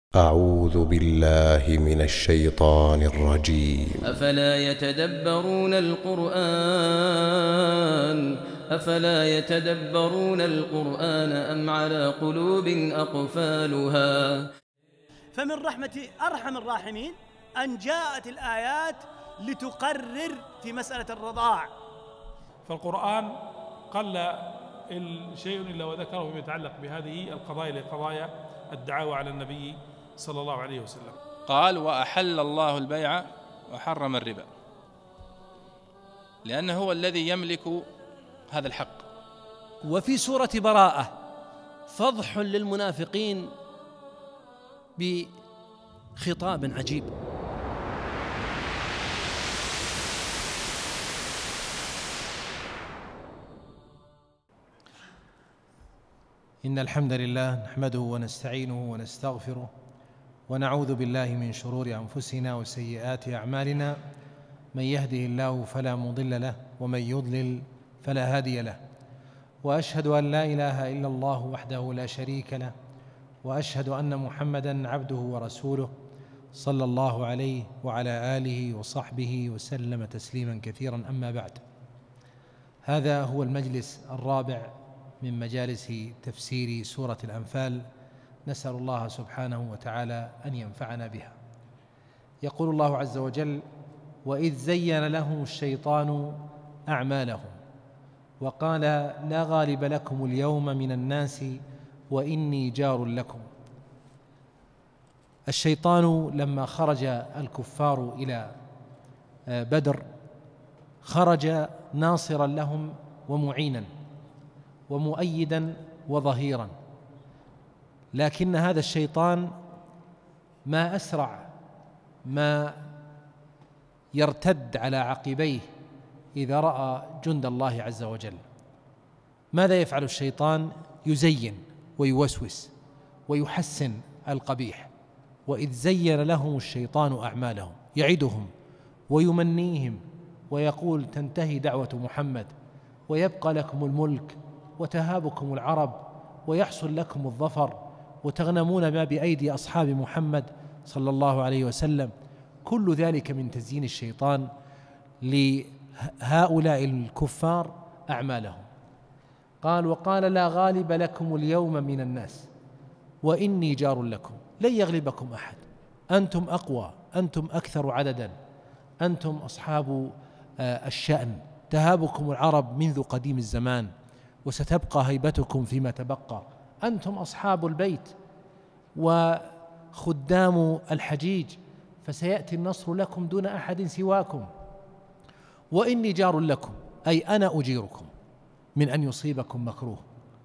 أعوذ بالله من الشيطان الرجيم. أفلا يتدبرون القرآن أم على قلوب أقفالها. فمن رحمة أرحم الراحمين أن جاءت الآيات لتقرر في مسألة الرضاع. فالقرآن قل شيء إلا وذكره فيما يتعلق بهذه القضايا لقضايا الدعاوى على النبي صلى الله عليه وسلم. قال: وأحل الله البيع وحرم الربا، لأنه هو الذي يملك هذا الحق. وفي سورة براءة فضح للمنافقين بخطاب عجيب. إن الحمد لله نحمده ونستعينه ونستغفره ونعوذ بالله من شرور أنفسنا وسيئات أعمالنا، من يهده الله فلا مضل له ومن يضلل فلا هادي له، وأشهد أن لا إله إلا الله وحده لا شريك له، وأشهد أن محمدًا عبده ورسوله صلى الله عليه وعلى آله وصحبه وسلم تسليمًا كثيرًا. أما بعد، هذا هو المجلس الرابع من مجالس تفسير سورة الأنفال، نسأل الله سبحانه وتعالى أن ينفعنا بها. يقول الله عز وجل: وإذ زين لهم الشيطان أعمالهم وقال لا غالب لكم اليوم من الناس وإني جار لكم. الشيطان لما خرج الكفار إلى بدر خرج ناصرا لهم ومعينا ومؤيدا وظهيرا، لكن هذا الشيطان ما أسرع ما يرتد على عقبيه إذا رأى جند الله عز وجل. ماذا يفعل الشيطان؟ يزين ويوسوس ويحسن القبيح. وإذ زين لهم الشيطان أعمالهم، يعدهم ويمنيهم ويقول تنتهي دعوة محمد ويبقى لكم الملك وتهابكم العرب ويحصل لكم الظفر وتغنمون ما بأيدي أصحاب محمد صلى الله عليه وسلم. كل ذلك من تزيين الشيطان لهؤلاء الكفار أعمالهم. قال: وقال لا غالب لكم اليوم من الناس وإني جار لكم. لن يغلبكم أحد، أنتم أقوى، أنتم أكثر عددا، أنتم أصحاب الشأن، تهابكم العرب منذ قديم الزمان وستبقى هيبتكم فيما تبقى، أنتم أصحاب البيت وخدام الحجيج، فسيأتي النصر لكم دون أحد سواكم. وإني جار لكم، أي أنا أجيركم من أن يصيبكم مكروه.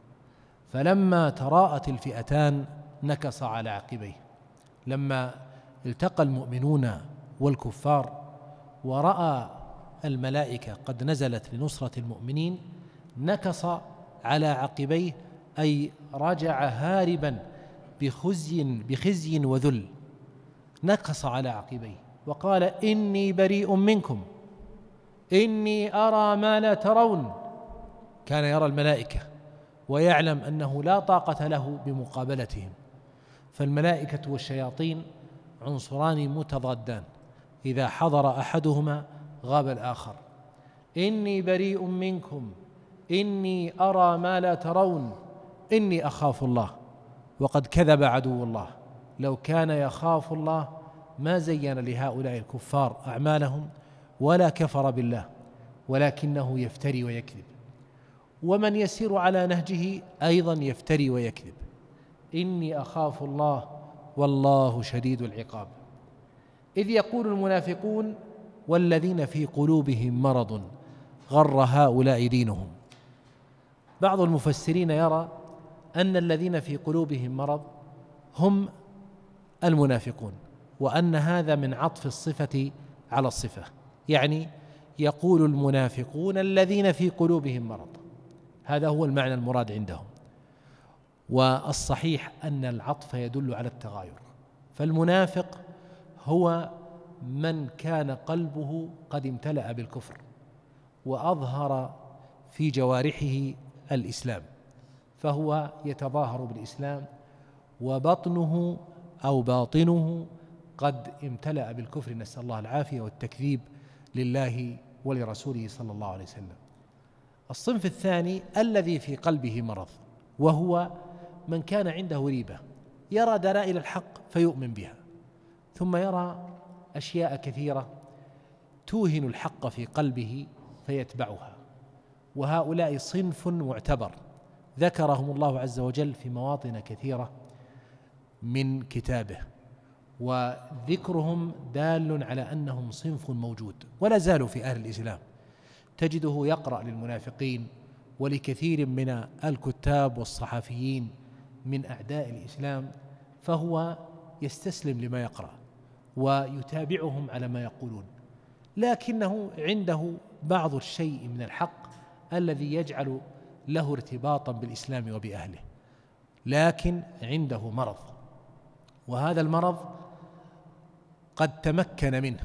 فلما تراءت الفئتان نكص على عقبيه. لما التقى المؤمنون والكفار ورأى الملائكة قد نزلت لنصرة المؤمنين نكص على عقبيه، أي رجع هاربا بخزي وذل. نكص على عقبيه وقال إني بريء منكم إني أرى ما لا ترون. كان يرى الملائكة ويعلم أنه لا طاقة له بمقابلتهم، فالملائكة والشياطين عنصران متضادان، إذا حضر أحدهما غاب الآخر. إني بريء منكم إني أرى ما لا ترون إني أخاف الله. وقد كذب عدو الله، لو كان يخاف الله ما زين لهؤلاء الكفار أعمالهم ولا كفر بالله، ولكنه يفتري ويكذب، ومن يسير على نهجه أيضا يفتري ويكذب. إني أخاف الله والله شديد العقاب. إذ يقول المنافقون والذين في قلوبهم مرض غر هؤلاء دينهم. بعض المفسرين يرى أن الذين في قلوبهم مرض هم المنافقون، وأن هذا من عطف الصفة على الصفة، يعني يقول المنافقون الذين في قلوبهم مرض، هذا هو المعنى المراد عندهم. والصحيح أن العطف يدل على التغاير، فالمنافق هو من كان قلبه قد امتلأ بالكفر وأظهر في جوارحه الإسلام، فهو يتظاهر بالإسلام وبطنه أو باطنه قد امتلأ بالكفر، نسأل الله العافية، والتكذيب لله ولرسوله صلى الله عليه وسلم. الصنف الثاني الذي في قلبه مرض، وهو من كان عنده ريبة، يرى دلائل الحق فيؤمن بها، ثم يرى أشياء كثيرة توهن الحق في قلبه فيتبعها. وهؤلاء صنف معتبر ذكرهم الله عز وجل في مواطن كثيرة من كتابه، وذكرهم دال على أنهم صنف موجود ولا زالوا في أهل الإسلام. تجده يقرأ للمنافقين ولكثير من الكتاب والصحفيين من أعداء الإسلام، فهو يستسلم لما يقرأ ويتابعهم على ما يقولون، لكنه عنده بعض الشيء من الحق الذي يجعل له ارتباطا بالإسلام وبأهله، لكن عنده مرض، وهذا المرض قد تمكن منه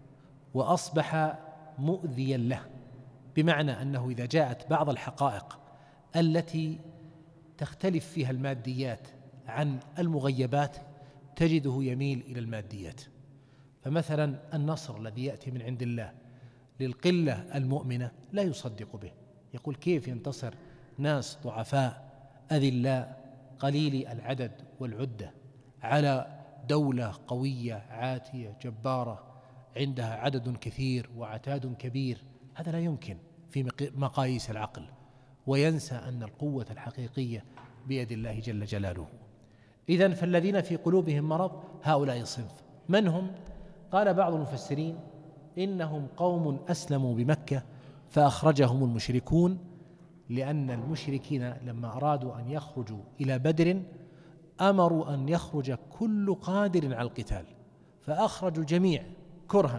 وأصبح مؤذيا له، بمعنى أنه إذا جاءت بعض الحقائق التي تختلف فيها الماديات عن المغيبات تجده يميل إلى الماديات. فمثلا النصر الذي يأتي من عند الله للقلة المؤمنة لا يصدق به، يقول كيف ينتصر ناس ضعفاء أذلاء قليل العدد والعدة على دولة قوية عاتية جبارة عندها عدد كثير وعتاد كبير؟ هذا لا يمكن في مقاييس العقل، وينسى أن القوة الحقيقية بيد الله جل جلاله. إذن فالذين في قلوبهم مرض هؤلاء صنف. من هم؟ قال بعض المفسرين إنهم قوم أسلموا بمكة فأخرجهم المشركون، لأن المشركين لما أرادوا أن يخرجوا إلى بدر أمروا أن يخرج كل قادر على القتال، فأخرجوا الجميع كرها.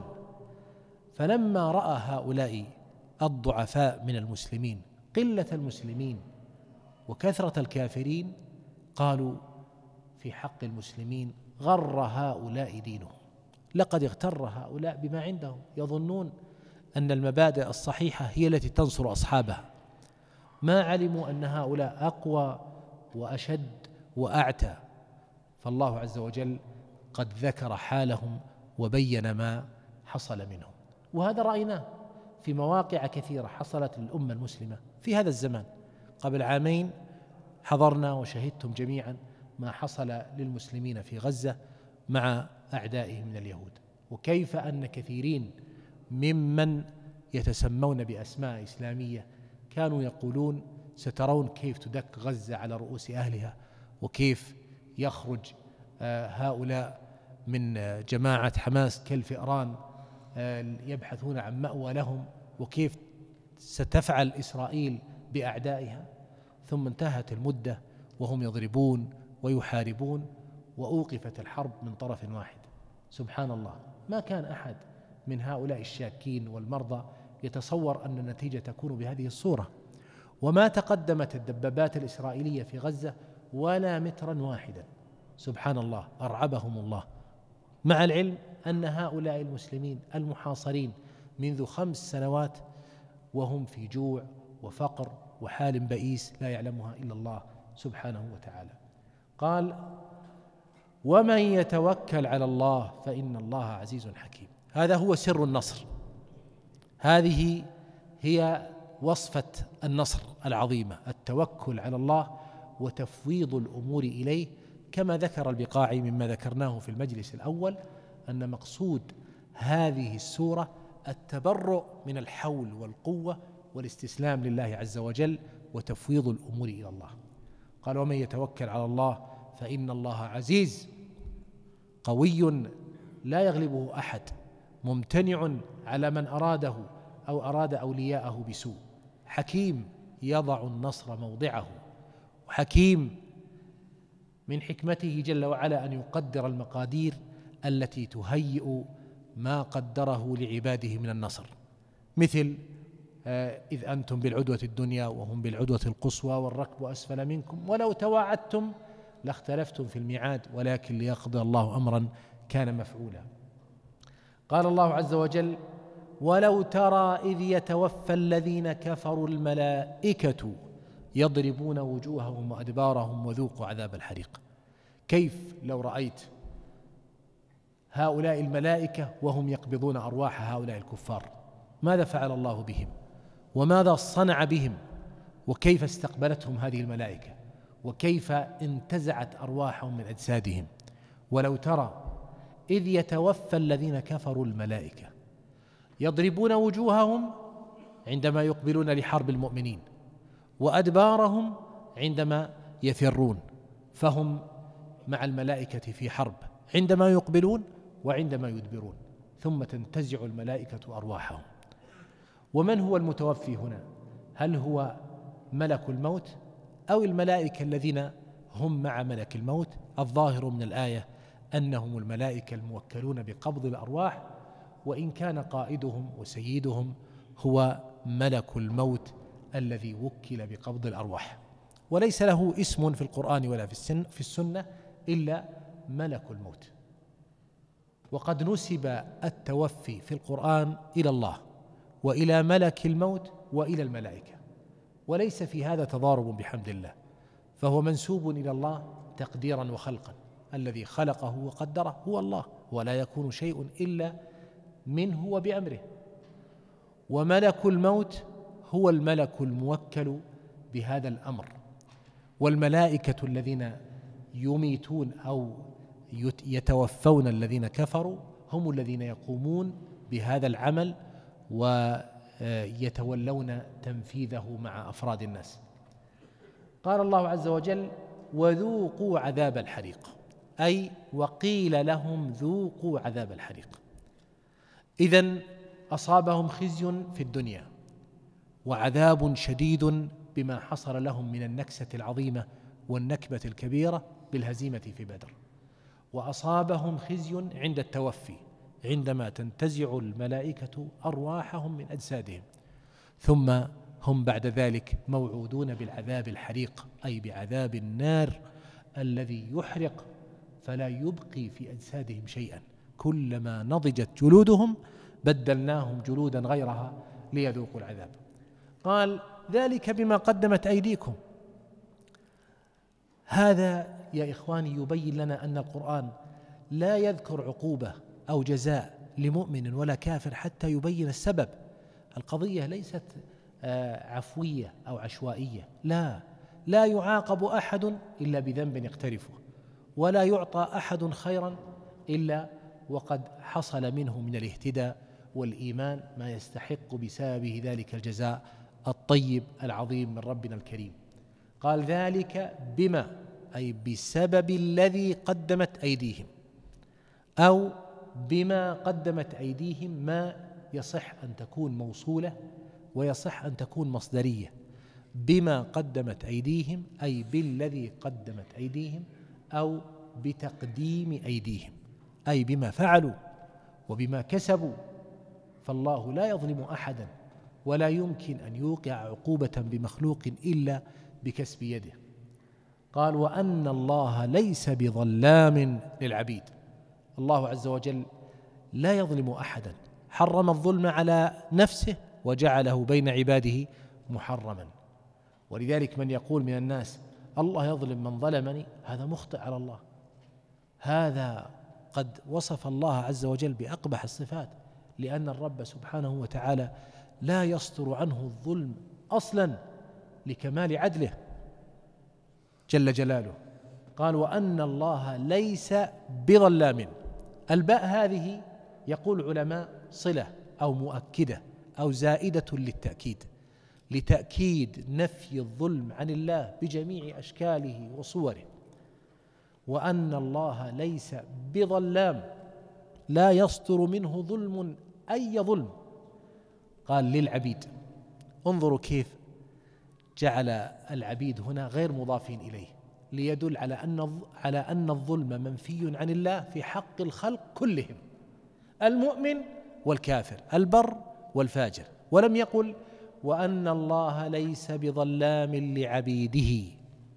فلما رأى هؤلاء الضعفاء من المسلمين قلة المسلمين وكثرة الكافرين قالوا في حق المسلمين غر هؤلاء دينهم، لقد اغتر هؤلاء بما عندهم، يظنون أن المبادئ الصحيحة هي التي تنصر أصحابها، ما علموا أن هؤلاء أقوى وأشد وأعتى. فالله عز وجل قد ذكر حالهم وبين ما حصل منهم، وهذا رأيناه في مواقع كثيرة حصلت للأمة المسلمة في هذا الزمان. قبل عامين حضرنا وشهدتم جميعا ما حصل للمسلمين في غزة مع أعدائهم من اليهود، وكيف أن كثيرين ممن يتسمون بأسماء إسلامية كانوا يقولون سترون كيف تدك غزة على رؤوس أهلها، وكيف يخرج هؤلاء من جماعة حماس كالفئران يبحثون عن مأوى لهم، وكيف ستفعل إسرائيل بأعدائها. ثم انتهت المدة وهم يضربون ويحاربون وأوقفت الحرب من طرف واحد. سبحان الله، ما كان أحد من هؤلاء الشاكين والمرضى يتصور أن النتيجة تكون بهذه الصورة، وما تقدمت الدبابات الإسرائيلية في غزة ولا مترا واحدا. سبحان الله، أرعبهم الله، مع العلم أن هؤلاء المسلمين المحاصرين منذ 5 سنوات وهم في جوع وفقر وحال بئيس لا يعلمها إلا الله سبحانه وتعالى. قال ومن يتوكل على الله فإن الله عزيز حكيم. هذا هو سر النصر، هذه هي وصفة النصر العظيمة، التوكل على الله وتفويض الأمور إليه، كما ذكر البقاعي مما ذكرناه في المجلس الأول أن مقصود هذه السورة التبرؤ من الحول والقوة والاستسلام لله عز وجل وتفويض الأمور إلى الله. قال ومن يتوكل على الله فإن الله عزيز قوي لا يغلبه أحد، ممتنع على من أراده أو أراد أولياءه بسوء، حكيم يضع النصر موضعه، وحكيم من حكمته جل وعلا أن يقدر المقادير التي تهيئ ما قدره لعباده من النصر، مثل إذ أنتم بالعدوة الدنيا وهم بالعدوة القصوى والركب أسفل منكم ولو تواعدتم لاختلفتم في الميعاد ولكن ليقضي الله أمرا كان مفعولا. قال الله عز وجل ولو ترى إذ يتوفى الذين كفروا الملائكة يضربون وجوههم وأدبارهم وذوقوا عذاب الحريق. كيف لو رأيت هؤلاء الملائكة وهم يقبضون أرواح هؤلاء الكفار. ماذا فعل الله بهم؟ وماذا صنع بهم؟ وكيف استقبلتهم هذه الملائكة؟ وكيف انتزعت أرواحهم من أجسادهم؟ ولو ترى إذ يتوفى الذين كفروا الملائكة يضربون وجوههم عندما يقبلون لحرب المؤمنين، وأدبارهم عندما يفرون، فهم مع الملائكة في حرب عندما يقبلون وعندما يدبرون، ثم تنتزع الملائكة أرواحهم. ومن هو المتوفي هنا؟ هل هو ملك الموت أو الملائكة الذين هم مع ملك الموت؟ الظاهر من الآية أنهم الملائكة الموكلون بقبض الأرواح، وإن كان قائدهم وسيدهم هو ملك الموت الذي وكل بقبض الأرواح، وليس له اسم في القرآن ولا في السنة إلا ملك الموت. وقد نسب التوفي في القرآن إلى الله وإلى ملك الموت وإلى الملائكة، وليس في هذا تضارب بحمد الله، فهو منسوب إلى الله تقديرا وخلقا. الذي خلقه وقدره هو الله، ولا يكون شيء إلا منه وبأمره. وملك الموت هو الملك الموكل بهذا الأمر، والملائكة الذين يميتون أو يتوفون الذين كفروا هم الذين يقومون بهذا العمل ويتولون تنفيذه مع أفراد الناس. قال الله عز وجل: وذوقوا عذاب الحريق، أي وقيل لهم ذوقوا عذاب الحريق. إذن أصابهم خزي في الدنيا وعذاب شديد بما حصل لهم من النكسة العظيمة والنكبة الكبيرة بالهزيمة في بدر، وأصابهم خزي عند التوفي عندما تنتزع الملائكة أرواحهم من أجسادهم، ثم هم بعد ذلك موعودون بالعذاب الحريق، أي بعذاب النار الذي يحرق فلا يبقي في أجسادهم شيئا، كلما نضجت جلودهم بدلناهم جلودا غيرها ليذوقوا العذاب. قال: ذلك بما قدمت أيديكم. هذا يا إخواني يبين لنا أن القرآن لا يذكر عقوبة أو جزاء لمؤمن ولا كافر حتى يبين السبب. القضية ليست عفوية أو عشوائية، لا يعاقب أحد إلا بذنب يقترفه، ولا يعطى أحد خيرا إلا وقد حصل منه من الاهتداء والإيمان ما يستحق بسببه ذلك الجزاء الطيب العظيم من ربنا الكريم. قال: ذلك بما، أي بسبب الذي قدمت أيديهم، أو بما قدمت أيديهم. ما يصح أن تكون موصولة ويصح أن تكون مصدرية. بما قدمت أيديهم أي بالذي قدمت أيديهم، أو بتقديم أيديهم، أي بما فعلوا وبما كسبوا. فالله لا يظلم أحدا، ولا يمكن أن يوقع عقوبة بمخلوق إلا بكسب يده. قال: وأن الله ليس بظلام للعبيد. الله عز وجل لا يظلم أحدا، حرم الظلم على نفسه وجعله بين عباده محرما. ولذلك من يقول من الناس: الله يظلم من ظلمني، هذا مخطئ على الله. هذا قد وصف الله عز وجل بأقبح الصفات، لأن الرب سبحانه وتعالى لا يصدر عنه الظلم أصلا لكمال عدله جل جلاله. قال: وأن الله ليس بظلام. الباء هذه يقول العلماء صلة أو مؤكدة أو زائدة للتأكيد، لتأكيد نفي الظلم عن الله بجميع أشكاله وصوره. وأن الله ليس بظلام، لا يصدر منه ظلم أي ظلم. قال: للعبيد. انظروا كيف جعل العبيد هنا غير مضافين إليه، ليدل على أن الظلم منفي عن الله في حق الخلق كلهم، المؤمن والكافر، البر والفاجر. ولم يقل: وأن الله ليس بظلام لعبيده.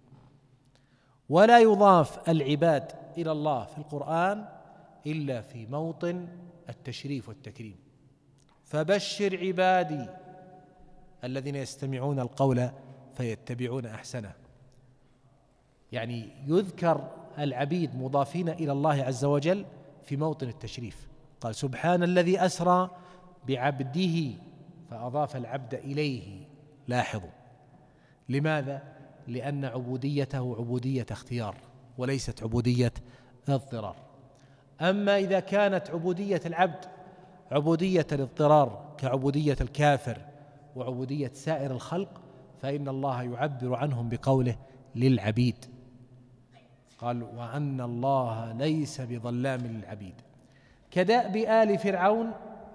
ولا يضاف العباد إلى الله في القرآن إلا في موطن التشريف والتكريم. فبشر عبادي الذين يستمعون القول فيتبعون أحسنه. يعني يذكر العبيد مضافين إلى الله عز وجل في موطن التشريف. قال سبحان الذي أسرى بعبده، فأضاف العبد إليه. لاحظوا، لماذا؟ لأن عبوديته عبودية اختيار وليست عبودية اضطرار. أما إذا كانت عبودية العبد عبودية الاضطرار كعبودية الكافر وعبودية سائر الخلق، فإن الله يعبر عنهم بقوله للعبيد. قال وأن الله ليس بظلام للعبيد، كدأب آل فرعون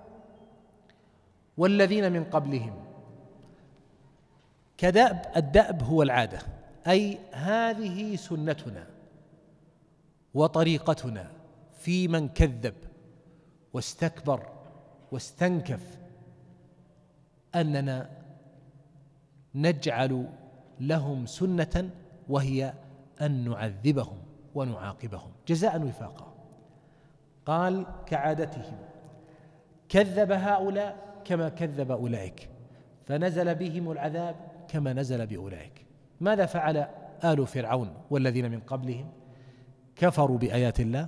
والذين من قبلهم. كدأب، الدأب هو العادة، أي هذه سنتنا وطريقتنا في من كذب واستكبر واستنكف، أننا نجعل لهم سنة وهي أن نعذبهم ونعاقبهم جزاء وفاقا. قال كعادتهم كذب هؤلاء كما كذب أولئك، فنزل بهم العذاب كما نزل بأولئك. ماذا فعل آل فرعون والذين من قبلهم؟ كفروا بآيات الله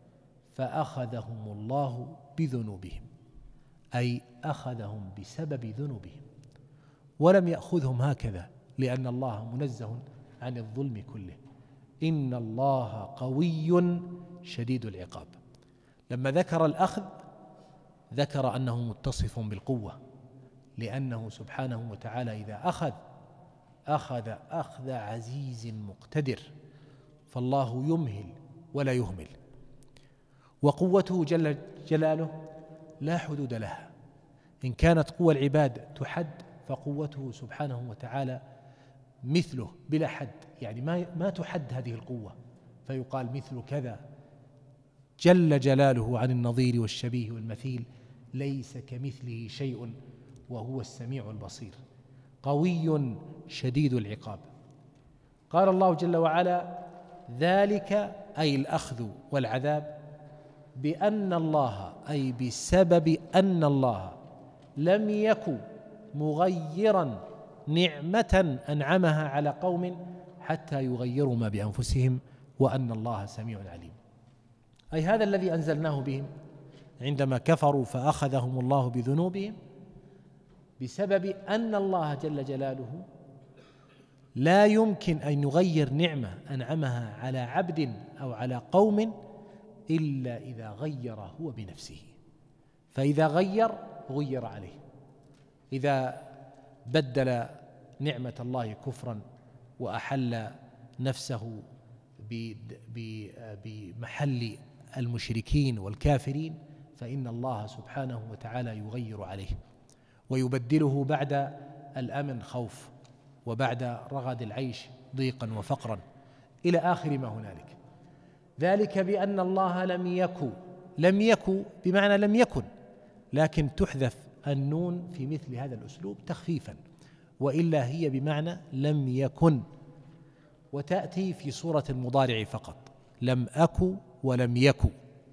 فأخذهم الله بذنوبهم، أي أخذهم بسبب ذنوبهم، ولم يأخذهم هكذا، لأن الله منزه عن الظلم كله. إن الله قوي شديد العقاب. لما ذكر الأخذ ذكر أنه متصف بالقوة، لأنه سبحانه وتعالى إذا أخذ أخذ عزيز مقتدر، فالله يمهل ولا يهمل، وقوته جل جلاله لا حدود لها. إن كانت قوى العباد تحد، فقوته سبحانه وتعالى مثله بلا حد، يعني ما تحد هذه القوة فيقال مثل كذا. جل جلاله عن النظير والشبيه والمثيل، ليس كمثله شيء وهو السميع البصير. قوي شديد العقاب. قال الله جل وعلا ذلك أي الأخذ والعذاب بأن الله، أي بسبب أن الله لم يكن مغيرا نعمة أنعمها على قوم حتى يغيروا ما بأنفسهم، وأن الله سميع عليم. أي هذا الذي أنزلناه بهم عندما كفروا فأخذهم الله بذنوبهم، بسبب أن الله جل جلاله لا يمكن أن يغير نعمة أنعمها على عبد أو على قوم إلا إذا غير هو بنفسه. فإذا غير عليه. إذا بدل نعمة الله كفرا وأحل نفسه بمحل المشركين والكافرين، فإن الله سبحانه وتعالى يغير عليه ويبدله بعد الأمن خوف، وبعد رغد العيش ضيقا وفقرا، إلى آخر ما هنالك. ذلك بأن الله لم يكن بمعنى لم يكن، لكن تحذف النون في مثل هذا الأسلوب تخفيفا، وإلا هي بمعنى لم يكن، وتأتي في صورة المضارع فقط، لم أكن ولم يكن،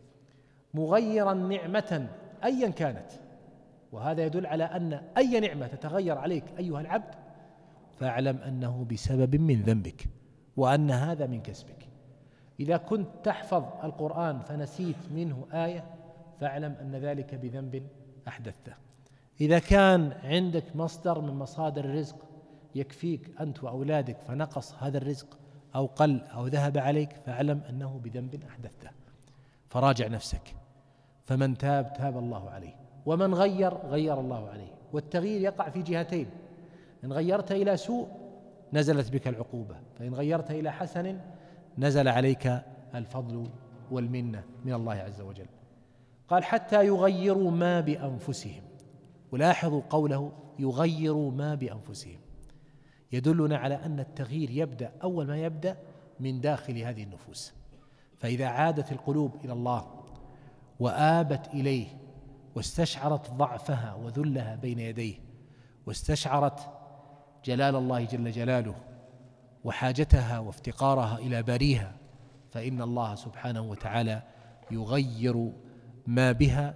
مغيرا نعمة أيا كانت. وهذا يدل على أن أي نعمة تتغير عليك أيها العبد فاعلم أنه بسبب من ذنبك، وأن هذا من كسبك. إذا كنت تحفظ القرآن فنسيت منه آية فاعلم أن ذلك بذنب أحدثته. إذا كان عندك مصدر من مصادر الرزق يكفيك أنت وأولادك فنقص هذا الرزق أو قل أو ذهب عليك، فاعلم أنه بذنب أحدثته، فراجع نفسك. فمن تاب تاب الله عليه، ومن غير الله عليه. والتغيير يقع في جهتين: إن غيرت إلى سوء نزلت بك العقوبة، فإن غيرت إلى حسن نزل عليك الفضل والمنة من الله عز وجل. قال حتى يغيروا ما بأنفسهم. ولاحظوا قوله يغيروا ما بأنفسهم، يدلنا على أن التغيير يبدأ أول ما يبدأ من داخل هذه النفوس. فإذا عادت القلوب إلى الله وآبت إليه واستشعرت ضعفها وذلها بين يديه، واستشعرت جلال الله جل جلاله وحاجتها وافتقارها إلى باريها، فإن الله سبحانه وتعالى يغير ما بها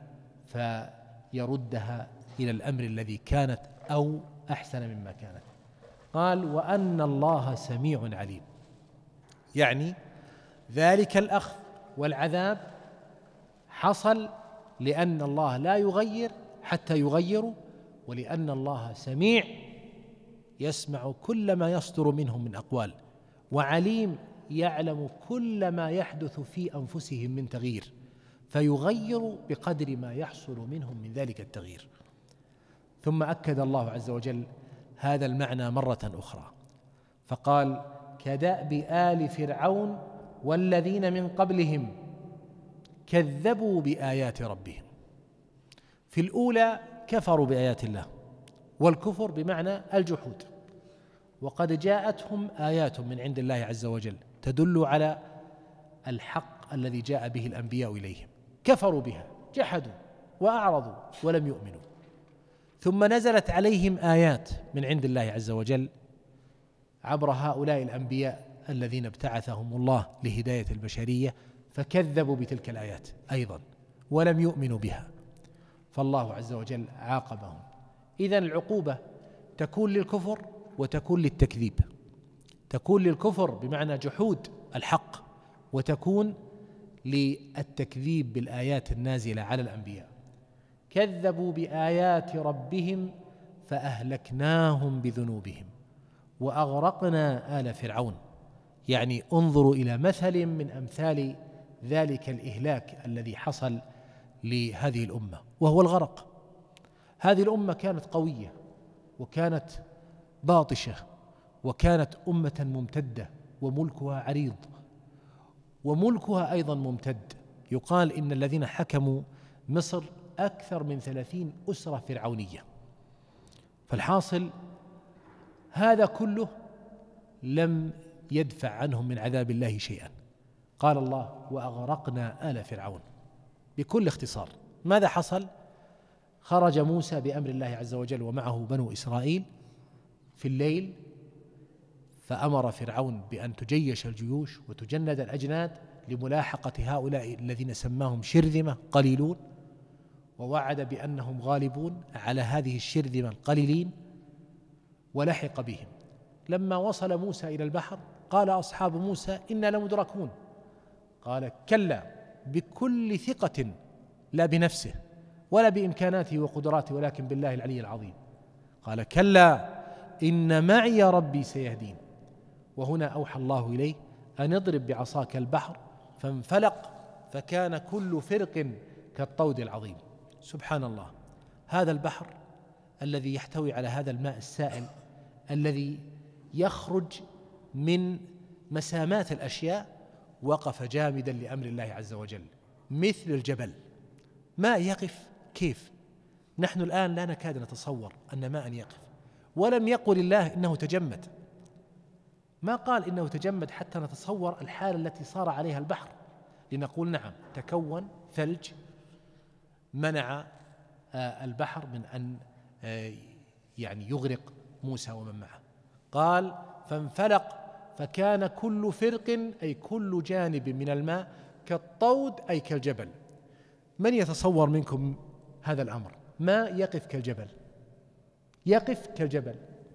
فيردها إلى الأمر الذي كانت أو أحسن مما كانت. قال وأن الله سميع عليم، يعني ذلك الأخذ والعذاب حصل لأن الله لا يغير حتى يغيروا، ولأن الله سميع يسمع كل ما يصدر منهم من أقوال، وعليم يعلم كل ما يحدث في أنفسهم من تغيير، فيغير بقدر ما يحصل منهم من ذلك التغيير. ثم أكد الله عز وجل هذا المعنى مرة أخرى فقال: كدأب آل فرعون والذين من قبلهم كذبوا بآيات ربهم. في الأولى كفروا بآيات الله، والكفر بمعنى الجحود، وقد جاءتهم آيات من عند الله عز وجل تدل على الحق الذي جاء به الأنبياء إليهم، كفروا بها، جحدوا وأعرضوا ولم يؤمنوا. ثم نزلت عليهم آيات من عند الله عز وجل عبر هؤلاء الأنبياء الذين ابتعثهم الله لهداية البشرية، فكذبوا بتلك الآيات أيضا ولم يؤمنوا بها، فالله عز وجل عاقبهم. إذن العقوبة تكون للكفر وتكون للتكذيب، تكون للكفر بمعنى جحود الحق، وتكون للتكذيب بالآيات النازلة على الأنبياء. كذبوا بآيات ربهم فأهلكناهم بذنوبهم وأغرقنا آل فرعون. يعني انظروا إلى مثل من أمثال ذلك الإهلاك الذي حصل لهذه الأمة، وهو الغرق. هذه الأمة كانت قوية وكانت باطشة وكانت أمة ممتدة وملكها عريض، وملكها أيضا ممتد. يقال إن الذين حكموا مصر أكثر من 30 أسرة فرعونية. فالحاصل هذا كله لم يدفع عنهم من عذاب الله شيئا. قال الله: وأغرقنا آل فرعون. بكل اختصار ماذا حصل؟ خرج موسى بأمر الله عز وجل ومعه بنو إسرائيل في الليل، فأمر فرعون بأن تجيش الجيوش وتجند الأجناد لملاحقة هؤلاء الذين سماهم شرذمة قليلون، ووعد بأنهم غالبون على هذه الشرذمة القليلين، ولحق بهم. لما وصل موسى إلى البحر قال أصحاب موسى: إنا لمدركون. قال: كلا، بكل ثقة، لا بنفسه ولا بإمكاناته وقدراته ولكن بالله العلي العظيم. قال: كلا إن معي ربي سيهدين. وهنا أوحى الله إليه أن اضرب بعصاك البحر فانفلق فكان كل فرق كالطود العظيم. سبحان الله، هذا البحر الذي يحتوي على هذا الماء السائل الذي يخرج من مسامات الأشياء وقف جامدا لأمر الله عز وجل مثل الجبل. ماء يقف كيف؟ نحن الآن لا نكاد نتصور أن ماء يقف، ولم يقل الله إنه تجمد، ما قال إنه تجمد حتى نتصور الحالة التي صار عليها البحر لنقول نعم تكون ثلج منع البحر من أن يعني يغرق موسى ومن معه. قال: فانفلق فكان كل فرق أي كل جانب من الماء كالطود أي كالجبل. من يتصور منكم هذا الأمر؟ ما يقف كالجبل، يقف كالجبل.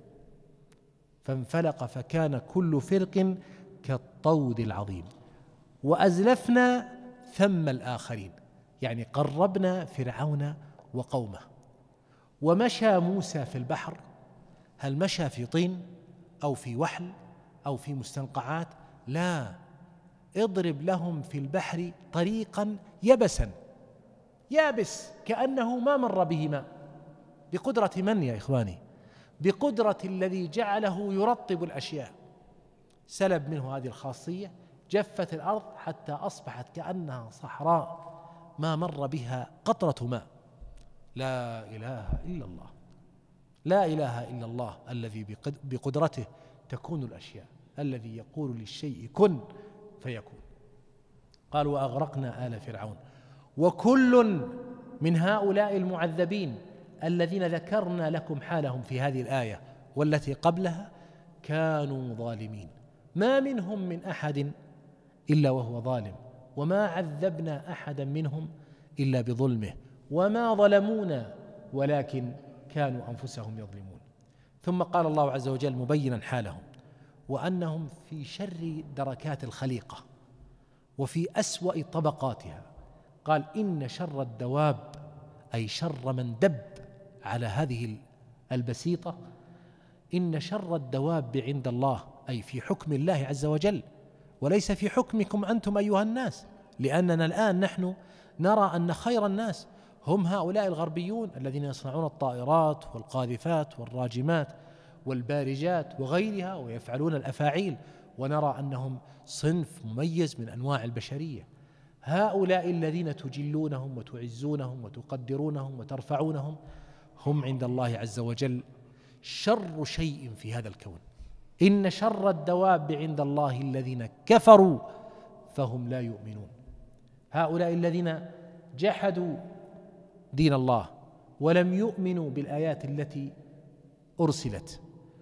فانفلق فكان كل فرق كالطود العظيم وأزلفنا ثم الآخرين، يعني قربنا فرعون وقومه. ومشى موسى في البحر، هل مشى في طين أو في وحل أو في مستنقعات؟ لا، اضرب لهم في البحر طريقا يبسا، يابس كأنه ما مر به ماء. بقدرة من يا إخواني؟ بقدرة الذي جعله يرطب الأشياء. سلب منه هذه الخاصية، جفت الأرض حتى أصبحت كأنها صحراء ما مر بها قطرة ماء. لا إله إلا الله، لا إله إلا الله الذي بقدرته تكون الأشياء، الذي يقول للشيء كن فيكون. قال: وأغرقنا آل فرعون. وكل من هؤلاء المعذبين الذين ذكرنا لكم حالهم في هذه الآية والتي قبلها كانوا ظالمين، ما منهم من أحد إلا وهو ظالم، وما عذبنا أحدا منهم إلا بظلمه، وما ظلمونا ولكن كانوا أنفسهم يظلمون. ثم قال الله عز وجل مبينا حالهم وأنهم في شر دركات الخليقة وفي أسوأ طبقاتها، قال إن شر الدواب، أي شر من دب على هذه البسيطة، إن شر الدواب عند الله، أي في حكم الله عز وجل، وليس في حكمكم أنتم أيها الناس، لأننا الآن نحن نرى أن خير الناس هم هؤلاء الغربيون الذين يصنعون الطائرات والقاذفات والراجمات والبارجات وغيرها، ويفعلون الأفاعيل، ونرى أنهم صنف مميز من أنواع البشرية. هؤلاء الذين تجلونهم وتعزونهم وتقدرونهم وترفعونهم هم عند الله عز وجل شر شيء في هذا الكون. إن شر الدواب عند الله الذين كفروا فهم لا يؤمنون. هؤلاء الذين جحدوا دين الله ولم يؤمنوا بالآيات التي أرسلت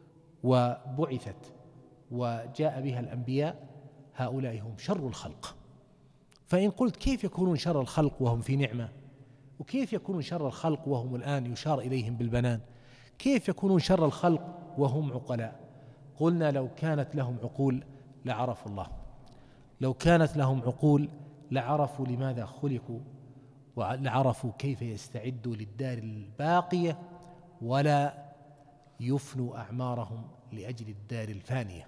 وبعثت وجاء بها الأنبياء، هؤلاء هم شر الخلق. فإن قلت كيف يكونون شر الخلق وهم في نعمة؟ وكيف يكونون شر الخلق وهم الآن يشار إليهم بالبنان؟ كيف يكونون شر الخلق وهم عقلاء؟ قلنا لو كانت لهم عقول لعرفوا الله، لو كانت لهم عقول لعرفوا لماذا خلقوا، ولعرفوا كيف يستعدوا للدار الباقية ولا يفنوا أعمارهم لأجل الدار الفانية.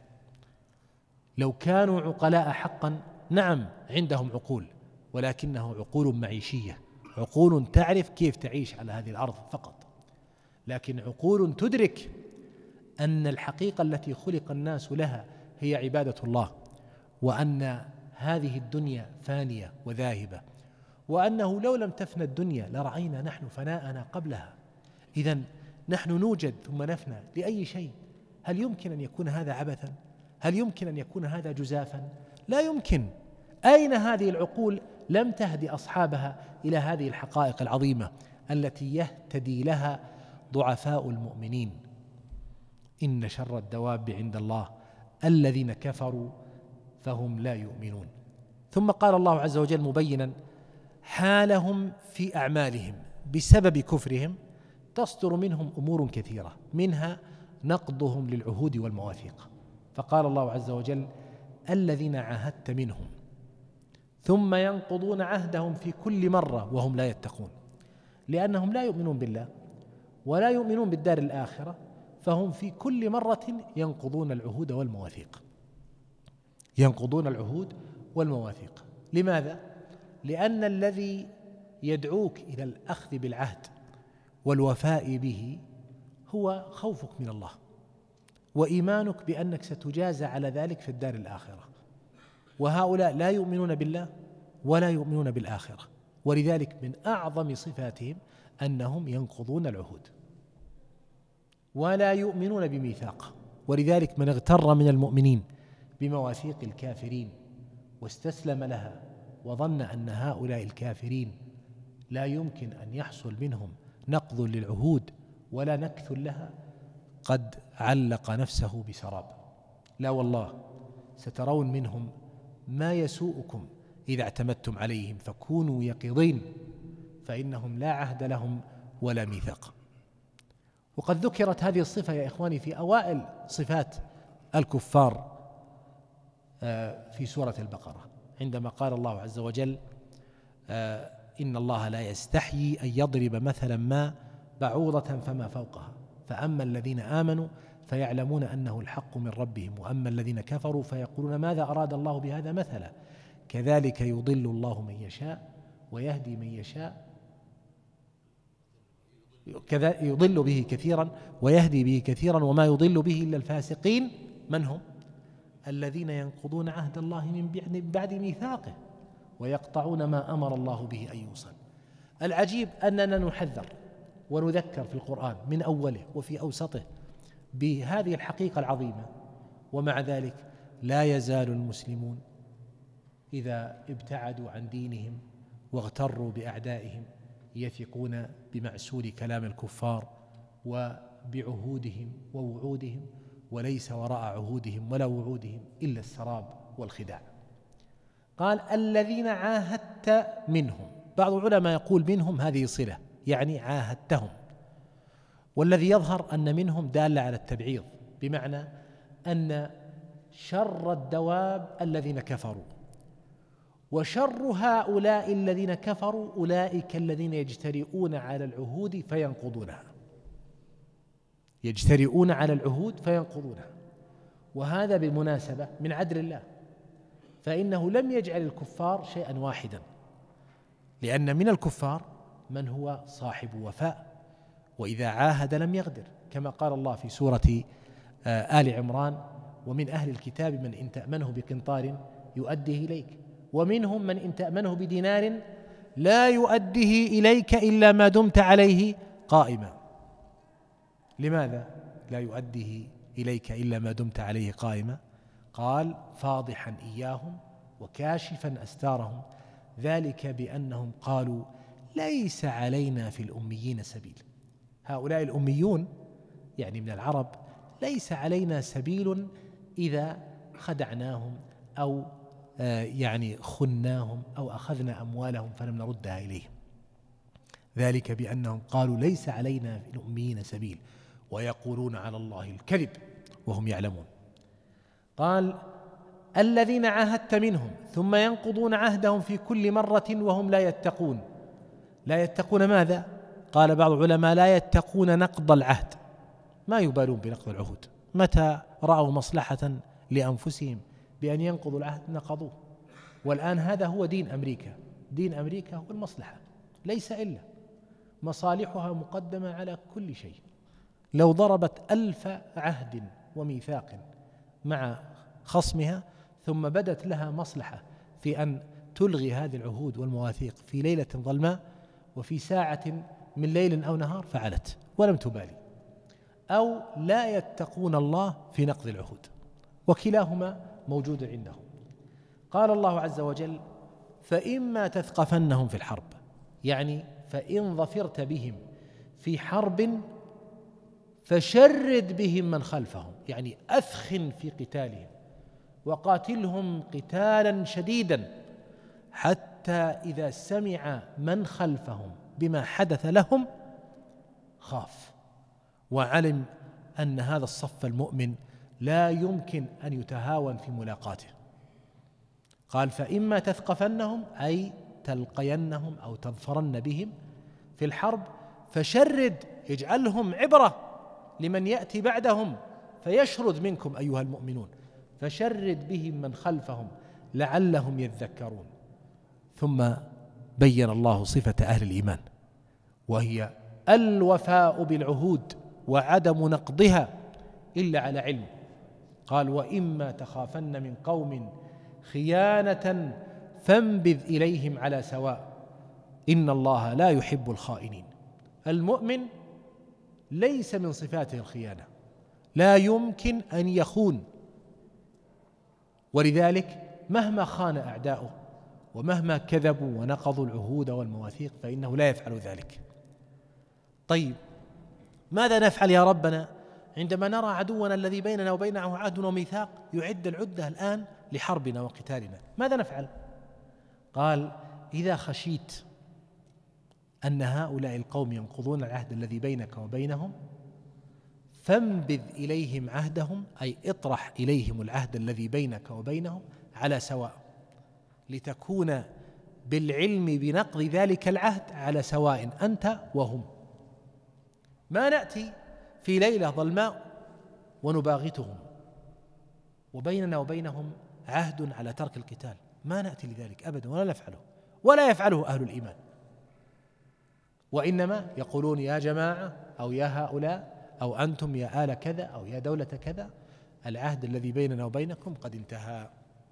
لو كانوا عقلاء حقا، نعم عندهم عقول، ولكنه عقول معيشية، عقول تعرف كيف تعيش على هذه الأرض فقط، لكن عقول تدرك أن الحقيقة التي خلق الناس لها هي عبادة الله، وأن هذه الدنيا فانية وذاهبة، وأنه لو لم تفنى الدنيا لرأينا نحن فناءنا قبلها. إذن نحن نوجد ثم نفنى لأي شيء. هل يمكن أن يكون هذا عبثا؟ هل يمكن أن يكون هذا جزافا؟ لا يمكن. أين هذه العقول لم تهدي أصحابها إلى هذه الحقائق العظيمة التي يهتدي لها ضعفاء المؤمنين؟ إن شر الدواب عند الله الذين كفروا فهم لا يؤمنون. ثم قال الله عز وجل مبينا حالهم في أعمالهم بسبب كفرهم تصدر منهم أمور كثيرة، منها نقضهم للعهود والمواثيق. فقال الله عز وجل الذين عاهدت منهم ثم ينقضون عهدهم في كل مرة وهم لا يتقون، لأنهم لا يؤمنون بالله ولا يؤمنون بالدار الآخرة، فهم في كل مرة ينقضون العهود والمواثيق، ينقضون العهود والمواثيق. لماذا؟ لأن الذي يدعوك إلى الأخذ بالعهد والوفاء به هو خوفك من الله وإيمانك بأنك ستجازى على ذلك في الدار الآخرة، وهؤلاء لا يؤمنون بالله ولا يؤمنون بالآخرة، ولذلك من أعظم صفاتهم أنهم ينقضون العهود ولا يؤمنون بميثاق. ولذلك من اغتر من المؤمنين بمواثيق الكافرين واستسلم لها وظن أن هؤلاء الكافرين لا يمكن أن يحصل منهم نقض للعهود ولا نكث لها قد علق نفسه بسراب. لا والله سترون منهم ما يسوءكم إذا اعتمدتم عليهم، فكونوا يقظين فإنهم لا عهد لهم ولا ميثاق. وقد ذكرت هذه الصفة يا إخواني في أوائل صفات الكفار في سورة البقرة، عندما قال الله عز وجل إن الله لا يستحيي أن يضرب مثلا ما بعوضة فما فوقها فأما الذين آمنوا فيعلمون أنه الحق من ربهم وأما الذين كفروا فيقولون ماذا أراد الله بهذا مثلا كذلك يضل الله من يشاء ويهدي من يشاء، كذا يضل به كثيرا ويهدي به كثيرا وما يضل به إلا الفاسقين. من هم؟ الذين ينقضون عهد الله من بعد ميثاقه ويقطعون ما أمر الله به أن يوصل. العجيب أننا نحذر ونذكر في القرآن من أوله وفي أوسطه بهذه الحقيقة العظيمة، ومع ذلك لا يزال المسلمون إذا ابتعدوا عن دينهم واغتروا بأعدائهم يثقون بمعسول كلام الكفار وبعهودهم ووعودهم، وليس وراء عهودهم ولا وعودهم إلا السراب والخداع. قال الذين عاهدت منهم، بعض العلماء يقول منهم هذه صلة يعني عاهدتهم، والذي يظهر أن منهم دالة على التبعيض، بمعنى أن شر الدواب الذين كفروا، وشر هؤلاء الذين كفروا أولئك الذين يجترئون على العهود فينقضونها، يجترئون على العهود فينقضونها. وهذا بالمناسبة من عدل الله، فإنه لم يجعل الكفار شيئا واحدا، لأن من الكفار من هو صاحب وفاء وإذا عاهد لم يغدر، كما قال الله في سورة آل عمران: ومن أهل الكتاب من إن تأمنه بقنطار يؤديه إليك ومنهم من إن تأمنه بدينار لا يؤديه إليك إلا ما دمت عليه قائما. لماذا لا يؤديه إليك إلا ما دمت عليه قائما؟ قال: فاضحا إياهم وكاشفا أستارهم، ذلك بأنهم قالوا ليس علينا في الأميين سبيل. هؤلاء الأميون يعني من العرب ليس علينا سبيل إذا خدعناهم أو يعني خناهم أو أخذنا أموالهم فلم نردها إليهم، ذلك بأنهم قالوا ليس علينا في الأميين سبيل ويقولون على الله الكذب وهم يعلمون. قال: الذين عاهدت منهم ثم ينقضون عهدهم في كل مرة وهم لا يتقون. لا يتقون ماذا؟ قال بعض العلماء: لا يتقون نقض العهد، ما يبالون بنقض العهود، متى رأوا مصلحة لأنفسهم بأن ينقضوا العهد نقضوه. والآن هذا هو دين أمريكا، دين أمريكا هو المصلحة، ليس إلا مصالحها مقدمة على كل شيء. لو ضربت 1000 عهد وميثاق مع خصمها ثم بدت لها مصلحة في أن تلغي هذه العهود والمواثيق في ليلة ظلماء وفي ساعة من ليل أو نهار فعلت ولم تبالي. أو لا يتقون الله في نقض العهود، وكلاهما موجود عندهم. قال الله عز وجل: فإما تثقفنهم في الحرب، يعني فإن ظفرت بهم في حرب فشرد بهم من خلفهم، يعني أثخن في قتالهم وقاتلهم قتالا شديدا حتى إذا سمع من خلفهم بما حدث لهم خاف وعلم أن هذا الصف المؤمن لا يمكن أن يتهاون في ملاقاته. قال: فإما تثقفنهم أي تلقينهم أو تظفرن بهم في الحرب فشرد، اجعلهم عبرة لمن يأتي بعدهم فيشرد منكم أيها المؤمنون، فشرد بهم من خلفهم لعلهم يذكرون. ثم بين الله صفة أهل الإيمان وهي الوفاء بالعهود وعدم نقضها إلا على علم. قال: وإما تخافن من قوم خيانة فانبذ إليهم على سواء إن الله لا يحب الخائنين. المؤمن ليس من صفاته الخيانة، لا يمكن أن يخون، ولذلك مهما خان أعداؤه ومهما كذبوا ونقضوا العهود والمواثيق فإنه لا يفعل ذلك. طيب، ماذا نفعل يا ربنا عندما نرى عدونا الذي بيننا وبينه عهد وميثاق يعد العدة الآن لحربنا وقتالنا؟ ماذا نفعل؟ قال: إذا خشيت أن هؤلاء القوم ينقضون العهد الذي بينك وبينهم فانبذ إليهم عهدهم، أي اطرح إليهم العهد الذي بينك وبينهم على سواء، لتكون بالعلم بنقض ذلك العهد على سواء أنت وهم. ما نأتي في ليلة ظلماء ونباغتهم وبيننا وبينهم عهد على ترك القتال، ما نأتي لذلك أبدا ولا نفعله، ولا يفعله أهل الإيمان، وإنما يقولون يا جماعة أو يا هؤلاء أو أنتم يا آل كذا أو يا دولة كذا، العهد الذي بيننا وبينكم قد انتهى،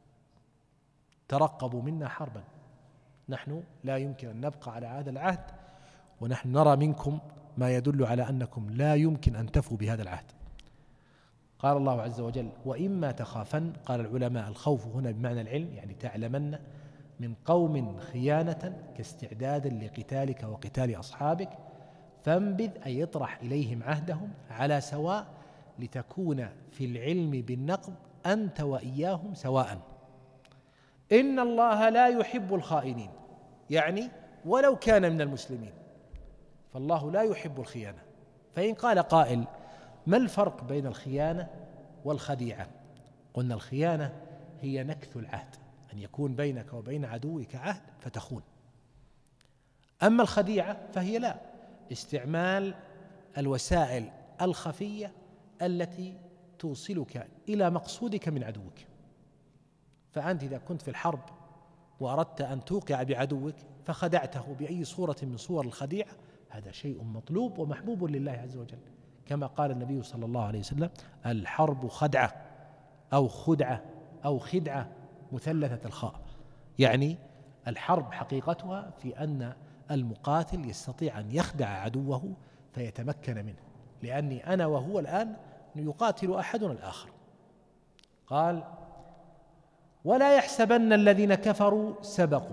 ترقبوا منا حربا، نحن لا يمكن أن نبقى على هذا العهد، ونحن نرى منكم ما يدل على أنكم لا يمكن أن تفوا بهذا العهد. قال الله عز وجل: وإما تخافن. قال العلماء: الخوف هنا بمعنى العلم، يعني تعلمن من قوم خيانة كاستعدادا لقتالك وقتال أصحابك، فانبذ أي اطرح إليهم عهدهم على سواء لتكون في العلم بالنقض أنت وإياهم سواء. إن الله لا يحب الخائنين، يعني ولو كان من المسلمين فالله لا يحب الخيانة. فإن قال قائل: ما الفرق بين الخيانة والخديعة؟ قلنا: الخيانة هي نكث العهد أن يكون بينك وبين عدوك عهد فتخون. أما الخديعة فهي لا، استعمال الوسائل الخفية التي توصلك إلى مقصودك من عدوك. فأنت إذا كنت في الحرب وأردت أن توقع بعدوك فخدعته بأي صورة من صور الخديعة، هذا شيء مطلوب ومحبوب لله عز وجل، كما قال النبي صلى الله عليه وسلم: الحرب خدعة أو خدعة أو خدعة مثلثة الخاء. يعني الحرب حقيقتها في أن المقاتل يستطيع أن يخدع عدوه فيتمكن منه، لأني أنا وهو الآن يقاتل أحدنا الآخر. قال: ولا يحسبن الذين كفروا سبقوا.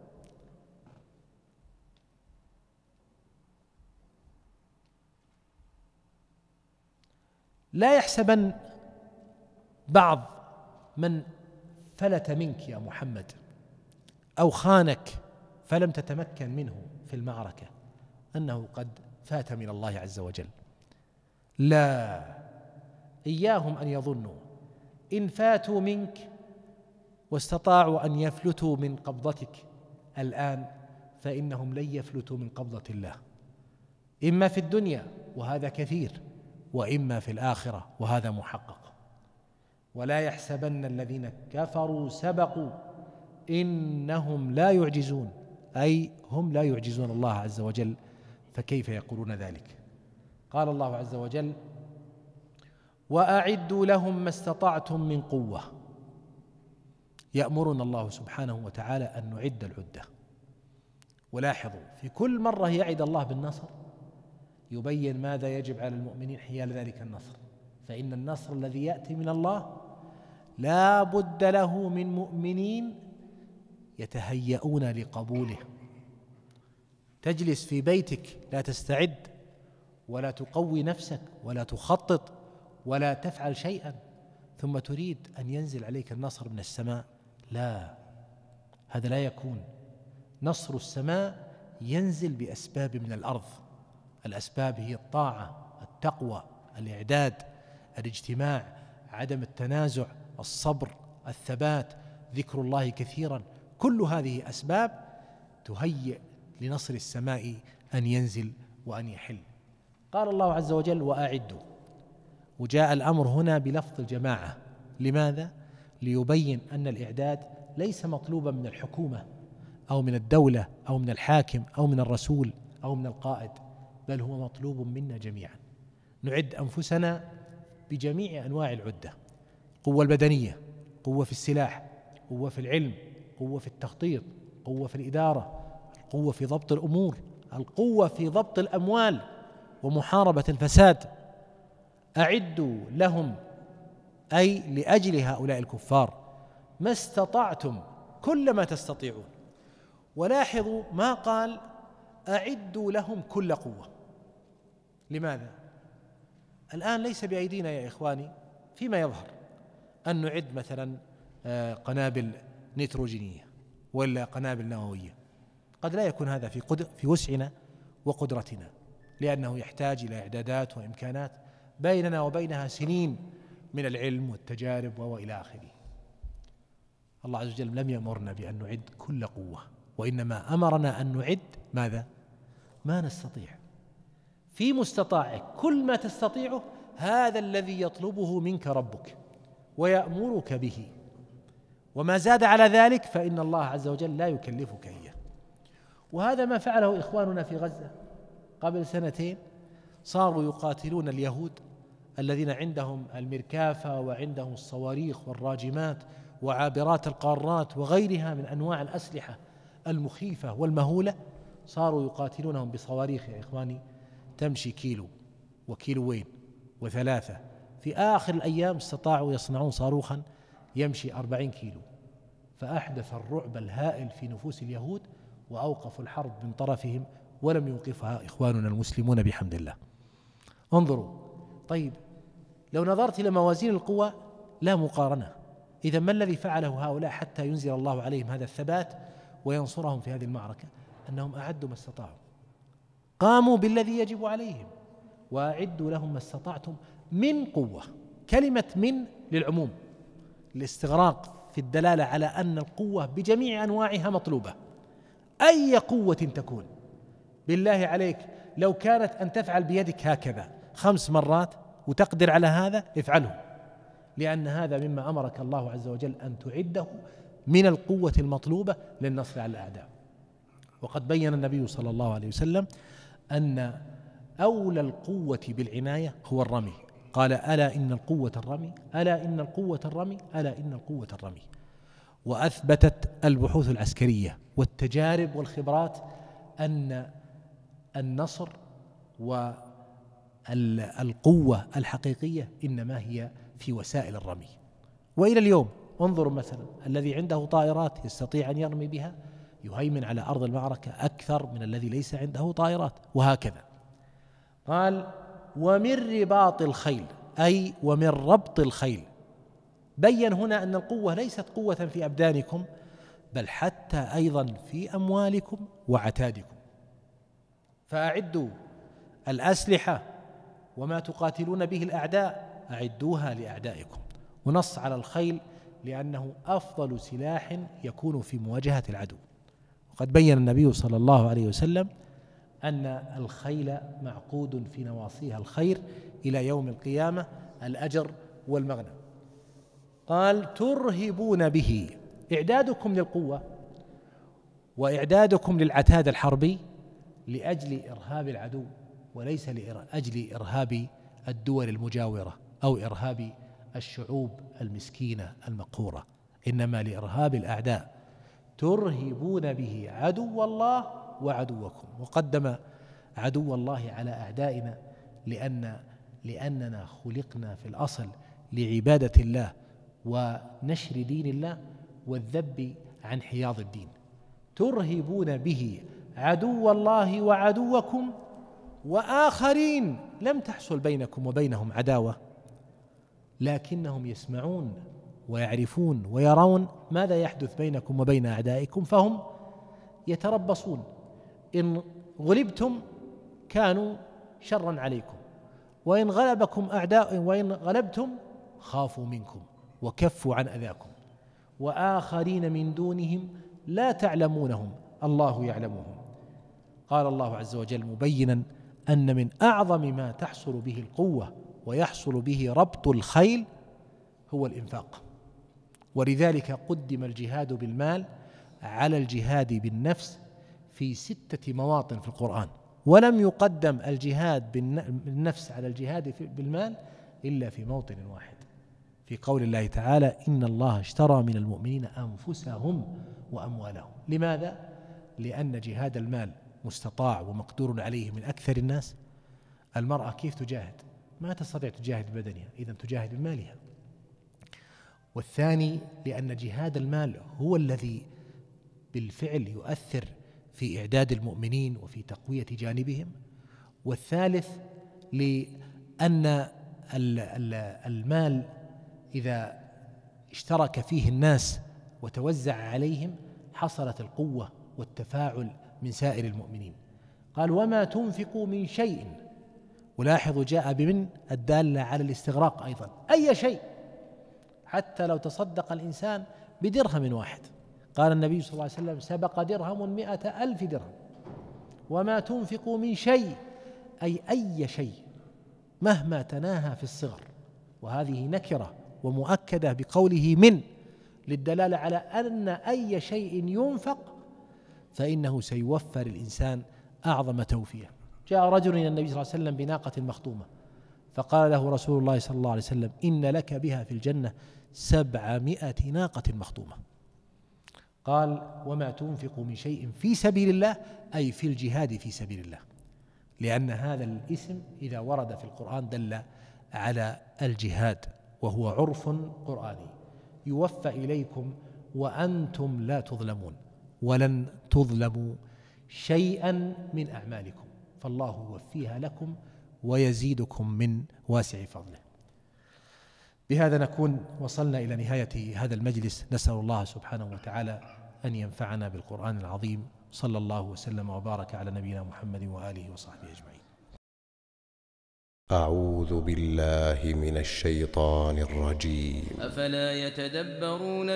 لا يحسبن بعض من فلت منك يا محمد أو خانك فلم تتمكن منه في المعركة أنه قد فات من الله عز وجل. لا، إياهم أن يظنوا إن فاتوا منك واستطاعوا أن يفلتوا من قبضتك الآن فإنهم لن يفلتوا من قبضة الله، إما في الدنيا وهذا كثير، وإما في الآخرة وهذا محقق. ولا يحسبن الذين كفروا سبقوا إنهم لا يعجزون، أي هم لا يعجزون الله عز وجل، فكيف يقولون ذلك؟ قال الله عز وجل: وأعدوا لهم ما استطعتم من قوة. يأمرنا الله سبحانه وتعالى أن نعد العدة. ولاحظوا في كل مرة يعد الله بالنصر يبين ماذا يجب على المؤمنين حيال ذلك النصر، فإن النصر الذي يأتي من الله لا بد له من مؤمنين يتهيئون لقبوله. تجلس في بيتك لا تستعد ولا تقوي نفسك ولا تخطط ولا تفعل شيئا ثم تريد أن ينزل عليك النصر من السماء، لا، هذا لا يكون. نصر السماء ينزل بأسباب من الأرض. الأسباب هي الطاعة، التقوى، الإعداد، الاجتماع، عدم التنازع، الصبر، الثبات، ذكر الله كثيرا. كل هذه أسباب تهيئ لنصر السماء أن ينزل وأن يحل. قال الله عز وجل: وأعدوا. وجاء الأمر هنا بلفظ الجماعة. لماذا؟ ليبين أن الإعداد ليس مطلوبا من الحكومة أو من الدولة أو من الحاكم أو من الرسول أو من القائد، بل هو مطلوب منا جميعا. نعد أنفسنا بجميع أنواع العدة: قوة البدنية، قوة في السلاح، قوة في العلم، قوة في التخطيط، قوة في الإدارة، القوة في ضبط الأمور، القوة في ضبط الأموال ومحاربة الفساد. أعدوا لهم، أي لأجل هؤلاء الكفار، ما استطعتم، كل ما تستطيعون. ولاحظوا ما قال أعدوا لهم كل قوة. لماذا؟ الآن ليس بأيدينا يا إخواني فيما يظهر أن نعد مثلا قنابل نيتروجينية ولا قنابل نووية. قد لا يكون هذا في وسعنا وقدرتنا، لأنه يحتاج إلى إعدادات وإمكانات بيننا وبينها سنين من العلم والتجارب وإلى آخره. الله عز وجل لم يأمرنا بأن نعد كل قوة، وإنما أمرنا أن نعد ماذا؟ ما نستطيع. في مستطاعك كل ما تستطيعه، هذا الذي يطلبه منك ربك ويأمرك به، وما زاد على ذلك فإن الله عز وجل لا يكلفك إياه. وهذا ما فعله إخواننا في غزة قبل 2 صاروا يقاتلون اليهود الذين عندهم المركافة وعندهم الصواريخ والراجمات وعابرات القارات وغيرها من أنواع الأسلحة المخيفة والمهولة. صاروا يقاتلونهم بصواريخ يا إخواني تمشي كيلو وكيلوين و3. في آخر الأيام استطاعوا يصنعون صاروخا يمشي 40 كيلو، فأحدث الرعب الهائل في نفوس اليهود وأوقفوا الحرب من طرفهم ولم يوقفها إخواننا المسلمون بحمد الله. انظروا، طيب لو نظرت إلى موازين القوى لا مقارنة. إذا ما الذي فعله هؤلاء حتى ينزل الله عليهم هذا الثبات وينصرهم في هذه المعركة؟ أنهم أعدوا ما استطاعوا، قاموا بالذي يجب عليهم. وأعدوا لهم ما استطعتم من قوة. كلمة من للعموم، الاستغراق في الدلالة على أن القوة بجميع أنواعها مطلوبة، أي قوة تكون. بالله عليك لو كانت أن تفعل بيدك هكذا 5 مرات وتقدر على هذا افعله، لأن هذا مما أمرك الله عز وجل أن تعده من القوة المطلوبة للنصر على الأعداء. وقد بين النبي صلى الله عليه وسلم أن أولى القوة بالعناية هو الرمي، قال ألا إن القوة الرمي، ألا إن القوة الرمي، ألا إن القوة الرمي. وأثبتت البحوث العسكرية والتجارب والخبرات أن النصر والقوة الحقيقية إنما هي في وسائل الرمي. وإلى اليوم انظروا مثلا الذي عنده طائرات يستطيع أن يرمي بها يهيمن على أرض المعركة أكثر من الذي ليس عنده طائرات، وهكذا. قال ومن رباط الخيل، أي ومن ربط الخيل. بين هنا أن القوة ليست قوة في أبدانكم بل حتى أيضا في أموالكم وعتادكم. فأعدوا الأسلحة وما تقاتلون به الأعداء أعدوها لأعدائكم. ونص على الخيل لأنه أفضل سلاح يكون في مواجهة العدو. وقد بين النبي صلى الله عليه وسلم أن الخيل معقود في نواصيها الخير إلى يوم القيامة، الأجر والمغنم. قال ترهبون به، إعدادكم للقوة وإعدادكم للعتاد الحربي لأجل إرهاب العدو، وليس لأجل إرهاب الدول المجاورة أو إرهاب الشعوب المسكينة المقهورة، إنما لإرهاب الأعداء. ترهبون به عدو الله وعدوكم. وقدم عدو الله على أعدائنا لأننا خلقنا في الأصل لعبادة الله ونشر دين الله والذب عن حياض الدين. ترهبون به عدو الله وعدوكم وآخرين لم تحصل بينكم وبينهم عداوة، لكنهم يسمعون ويعرفون ويرون ماذا يحدث بينكم وبين أعدائكم، فهم يتربصون. إن غلبتم كانوا شرا عليكم، وإن غلبكم أعداء وإن غلبتم خافوا منكم وكفوا عن أذاكم. وآخرين من دونهم لا تعلمونهم الله يعلمهم. قال الله عز وجل مبينا أن من أعظم ما تحصل به القوة ويحصل به ربط الخيل هو الإنفاق. ولذلك قدم الجهاد بالمال على الجهاد بالنفس في 6 مواطن في القرآن، ولم يقدم الجهاد بالنفس على الجهاد بالمال إلا في موطن واحد، في قول الله تعالى إن الله اشترى من المؤمنين أنفسهم وأموالهم. لماذا؟ لأن جهاد المال مستطاع ومقدور عليه من أكثر الناس. المرأة كيف تجاهد؟ ما تستطيع تجاهد ببدنها، إذن تجاهد بمالها. والثاني لأن جهاد المال هو الذي بالفعل يؤثر في إعداد المؤمنين وفي تقوية جانبهم. والثالث لأن المال إذا اشترك فيه الناس وتوزع عليهم حصلت القوة والتفاعل من سائر المؤمنين. قال وما تنفقوا من شيء، ولاحظوا جاء بمن الدالة على الاستغراق أيضا، أي شيء، حتى لو تصدق الإنسان بدرهم واحد. قال النبي صلى الله عليه وسلم سبق درهم 100,000 درهم. وما تنفقوا من شيء أي شيء مهما تناهى في الصغر، وهذه نكرة ومؤكدة بقوله من، للدلالة على أن أي شيء ينفق فإنه سيوفر الإنسان أعظم توفير. جاء رجل إلى النبي صلى الله عليه وسلم بناقة مخطومة، فقال له رسول الله صلى الله عليه وسلم إن لك بها في الجنة 700 ناقة مخطومة. قال وما تنفق من شيء في سبيل الله أي في الجهاد في سبيل الله، لأن هذا الاسم إذا ورد في القرآن دل على الجهاد، وهو عرف قرآني. يوفى إليكم وأنتم لا تظلمون، ولن تظلموا شيئا من أعمالكم، فالله يوفيها لكم ويزيدكم من واسع فضله. بهذا نكون وصلنا إلى نهاية هذا المجلس. نسأل الله سبحانه وتعالى أن ينفعنا بالقرآن العظيم. صلى الله وسلم وبارك على نبينا محمد وآله وصحبه أجمعين. أعوذ بالله من الشيطان الرجيم. أفلا يتدبرون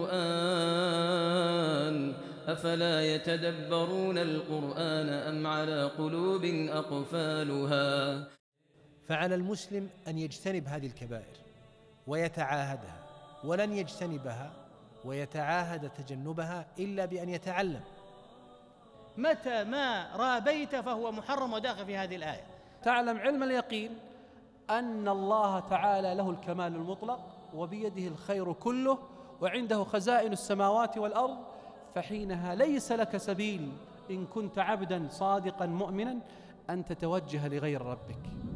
القرآن أم على قلوب أقفالها. فعلى المسلم أن يجتنب هذه الكبائر ويتعاهدها، ولن يجتنبها ويتعاهد تجنبها إلا بأن يتعلم. متى ما رابيت فهو محرم وداخل في هذه الآية. تعلم علم اليقين أن الله تعالى له الكمال المطلق وبيده الخير كله وعنده خزائن السماوات والأرض، فحينها ليس لك سبيل إن كنت عبدا صادقا مؤمنا أن تتوجه لغير ربك.